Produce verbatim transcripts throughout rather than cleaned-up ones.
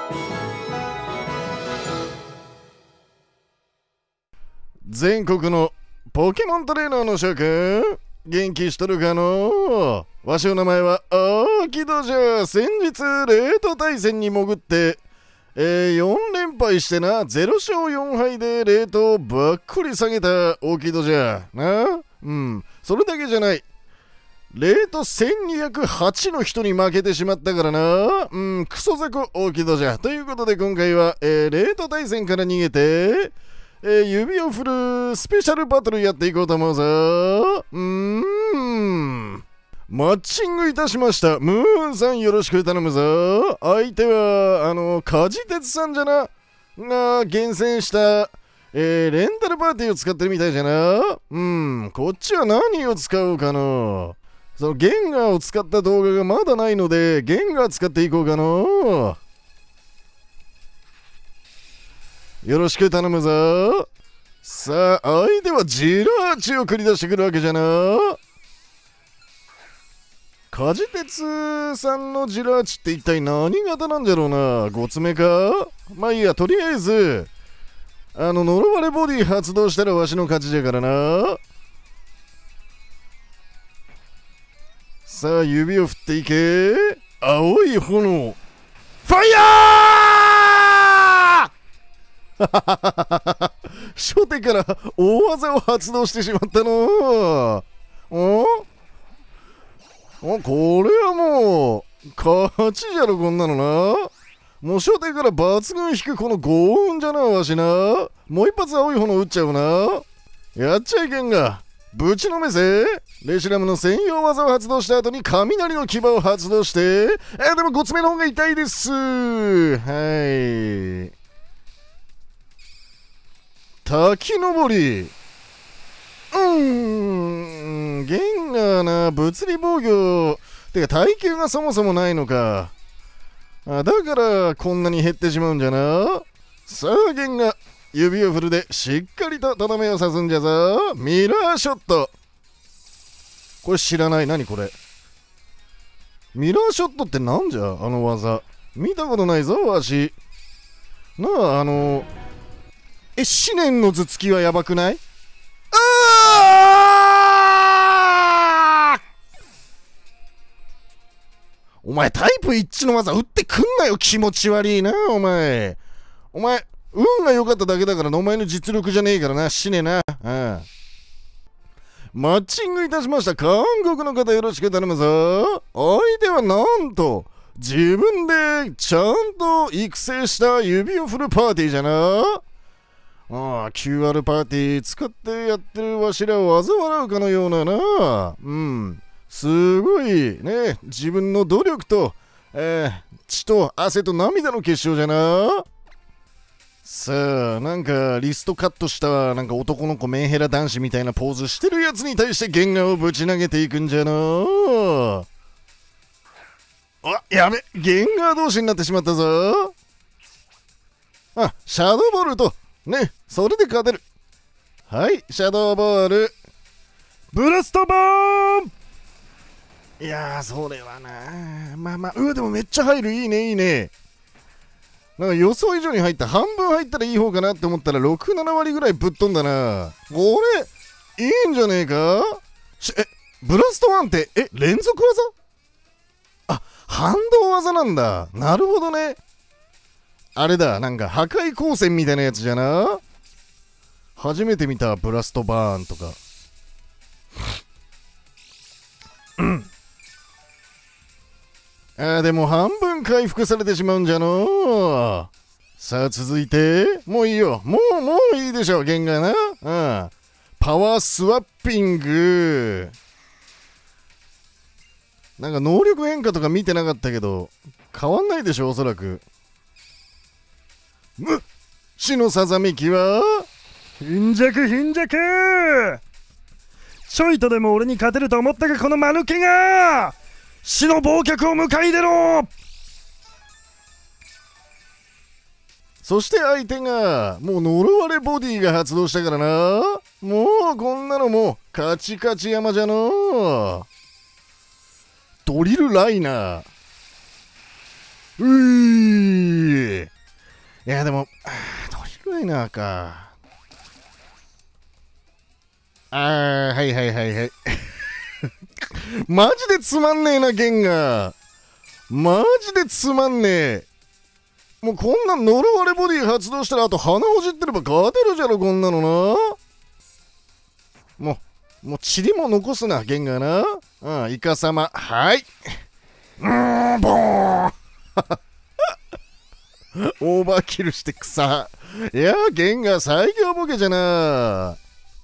全国のポケモントレーナーの諸君、元気しとるかの。わしの名前はアキドじゃ。先日レート対戦に潜って、えー、よん連敗してな、ゼロ勝よん敗でレートをばっくり下げた大木戸じゃな。うん、それだけじゃない。レートせんにひゃくはちの人に負けてしまったからな。うん、クソザコ大木戸じゃ。ということで今回は、えー、レート対戦から逃げて、えー、指を振るスペシャルバトルやっていこうと思うぞ。うーん。マッチングいたしました。ムーンさんよろしく頼むぞ。相手は、あの、カジテツさんじゃな。が厳選した、えー、レンタルパーティーを使ってるみたいじゃな。うん、こっちは何を使おうかな。そのゲンガーを使った動画がまだないので、ゲンガー使っていこうかな。よろしく頼むぞ。さあ、相手はジラーチを繰り出してくるわけじゃな。カジテツさんのジラーチって一体何型なんじゃろうな。ごつめか。まあいいや、とりあえずあの呪われボディ発動したらわしの勝ちじゃからな。さあ指を振っていけ。青い炎ファイヤー初手から大技を発動してしまったの。おお、これはもう勝ちじゃろこんなのな。もう初手から抜群引くこの豪運じゃなわしな。もう一発青い炎打っちゃうな。やっちゃいけんがぶちのめせ。レシラムの専用技を発動した後に雷の牙を発動して、えー、でもごつめの方が痛いです。はい、滝登り。うーん、ゲンガーな、物理防御てか耐久がそもそもないのか。あ、だからこんなに減ってしまうんじゃな。さあゲンガー指を振るでしっかりととどめを刺すんじゃぞ。ミラーショット。これ知らない。何これ。ミラーショットってなんじゃあの技。見たことないぞわしなあ。あのえ思念の頭突きはやばくない？あーお前タイプ一致の技打ってくんなよ。気持ち悪いなお前。お前運が良かっただけだからな。お前の実力じゃねえからな。死ねな。ああ、マッチングいたしました。韓国の方よろしく頼むぞ。相手はなんと自分でちゃんと育成した指を振るパーティーじゃな。ああ、キューアール パーティー使ってやってるわしらを嘲笑うかのようなな。うん、すごいね。自分の努力と、えー、血と汗と涙の結晶じゃな。さあ、なんかリストカットしたなんか男の子メンヘラ男子みたいなポーズしてるやつに対してゲンガーをぶち投げていくんじゃな。あ、やべ、ゲンガー同士になってしまったぞ。あ、シャドーボールとね、それで勝てる。はい、シャドーボールブラストボーン。いやー、それはな、まあまあ、うわでもめっちゃ入る。いいねいいね。なんか予想以上に入った。半分入ったらいい方かなって思ったらろく、なな割ぐらいぶっ飛んだな。これいいんじゃねえか。え、ブラストワンってえ連続技。あ、反動技なんだ。なるほどね。あれだ、なんか破壊光線みたいなやつじゃな。初めて見た。ブラストバーンとかあー、でも半分回復されてしまうんじゃの。さあ続いて、もういいよ。もうもういいでしょゲンガーな。うん、パワースワッピング。なんか能力変化とか見てなかったけど変わんないでしょおそらく。む死のさざめきは貧弱貧弱。ちょいとでも俺に勝てると思ったかこの間抜けが。死の忘却を迎え入れろ。 そして相手がもう呪われボディが発動したからな。もうこんなのもうカチカチ山じゃの。ドリルライナー。うーいやでもトリライナーか。あーはいはいはいはいマジでつまんねえなゲンガー。マジでつまんねえ。もうこんな呪われボディ発動したらあと鼻ほじってれば勝てるじゃろこんなのな。もうもう塵も残すなゲンガーな。うんイカ様はい。うーんボーンオーバーキルして草。いやゲンガー最強ボケじゃな。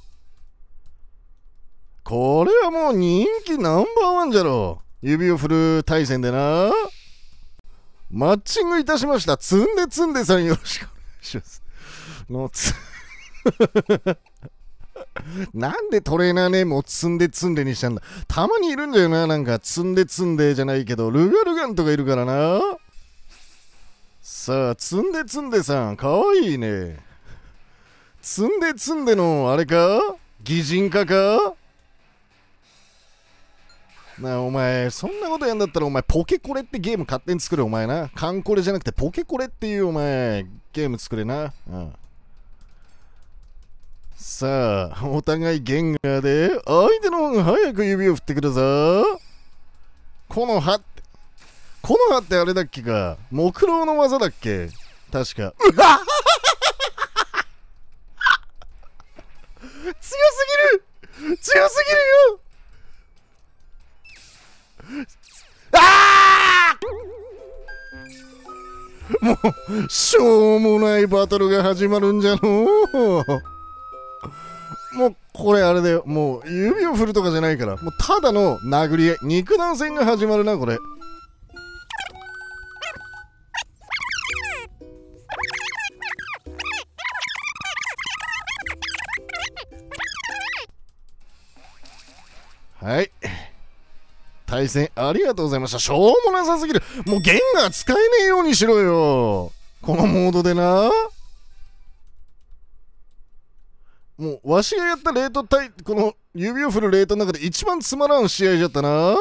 これはもう人気ナンバーワンじゃろ。指を振る対戦でな。マッチングいたしました。ツンデツンデさんよろしくお願いします。のつなんでトレーナーネームをツンデツンデにしたんだ。たまにいるんだよな。なんかツンデツンデじゃないけどルガルガンとかいるからな。さあツンデツンデさんかわいいね。ツンデツンデのあれか擬人化かなあ。お前そんなことやんだったらお前ポケコレってゲーム勝手に作れ。お前なカンコレじゃなくてポケコレっていうお前ゲーム作れな、うん、さあお互いゲンガーで相手の方が早く指を振ってくるぞ。この歯ってこの歯ってあれだっけか木狼の技だっけ確か。うわ強すぎる強すぎるよ。あーもうしょうもないバトルが始まるんじゃのう。もうこれあれだよ。もう指を振るとかじゃないからもうただの殴り合い肉弾戦が始まるなこれ。はい対戦ありがとうございました。しょうもなさすぎる。もうゲンガー使えねえようにしろよこのモードでな。もうわしがやったレート対この指を振るレートの中で一番つまらん試合じゃったな。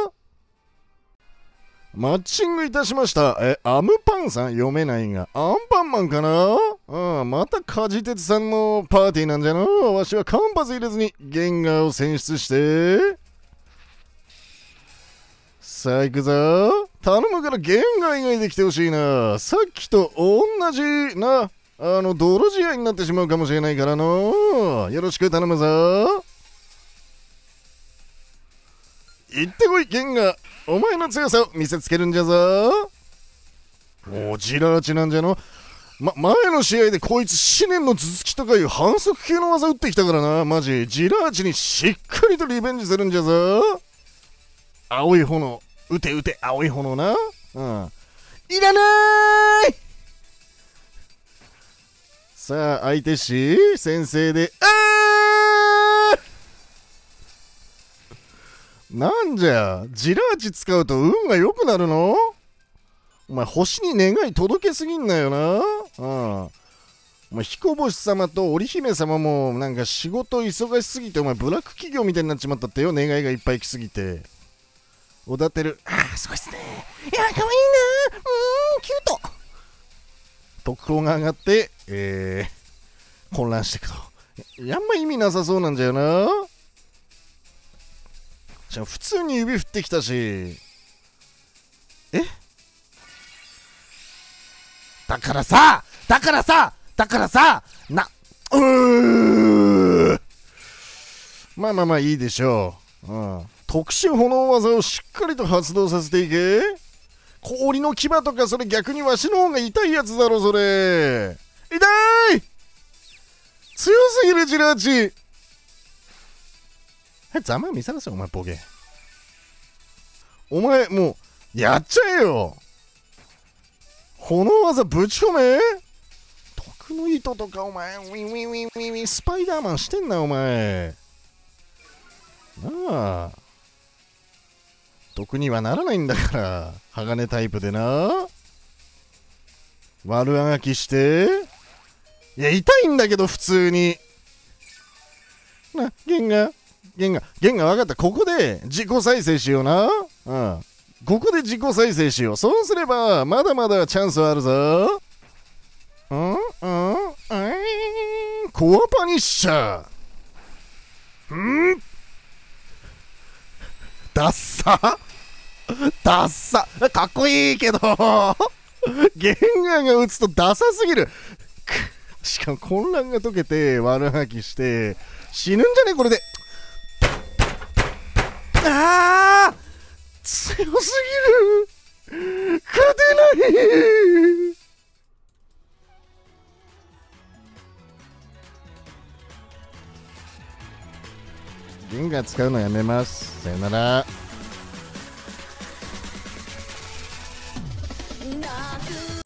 マッチングいたしました。えアムパンさん読めないがアンパンマンかな。うんまたカジテツさんのパーティーなんじゃの。わしは間髪入れずにゲンガーを選出してさあ行くぞ。頼むからゲンガー以外で来てほしいな。さっきと同じなあの泥仕合になってしまうかもしれないからの。よろしく頼むぞ。行ってこいゲンガー。お前の強さを見せつけるんじゃぞ。もうジラーチなんじゃの。ま、前の試合でこいつ思念の頭突きとかいう反則級の技打ってきたからな。マジジラーチにしっかりとリベンジするんじゃぞ。青い炎撃て撃て青い炎な。うんいらないさあ相手し先生であーなんじゃジラーチ使うと運が良くなるの。お前星に願い届けすぎんなよな。うんお前彦星様と織姫様もなんか仕事忙しすぎてお前ブラック企業みたいになっちまったってよ。願いがいっぱい来すぎて。おだてるああすごいっすね。いやかわいいな。うーんキュート。特攻が上がってえー、混乱していくとあんま意味なさそうなんじゃよな。じゃあ普通に指振ってきたしえだからさだからさだからさなうーまあまあまあいいでしょう。うん特殊炎技をしっかりと発動させていけ。氷の牙とかそれ逆にわしの方が痛いやつだろそれ。痛い強すぎるジラーチ。はいざまあ見せなさいお前ボケ。お前もうやっちゃえよ。炎技ぶち込め。毒の糸とかお前ウィンウィンウィンウィンウィンスパイダーマンしてんなお前なあ。毒にはならないんだから鋼タイプでな。悪あがきしていや痛いんだけど普通にな。ゲンガゲンガゲンガ分かった。ここで自己再生しような。うんここで自己再生しよう。そうすればまだまだチャンスはあるぞ。 うんうんえー、コアパニッシャー。んダッサダッサかっこいいけどゲンガーが打つとダサすぎる。しかも混乱が解けて悪吐きして死ぬんじゃねこれで。ああ強すぎる。勝てない。ゲンガー使うのやめます。さよなら。 夏